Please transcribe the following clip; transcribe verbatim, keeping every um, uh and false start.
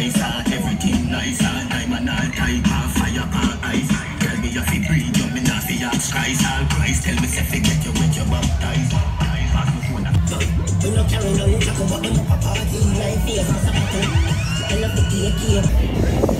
nice and everything nice and diamond all type of fire and ice. Tell me if you breathe, you me not fi ask Christ. All Christ tell me say forget you when you baptized. Pass me phone. You no carry no you talk about them up a party like this. I love the cake here.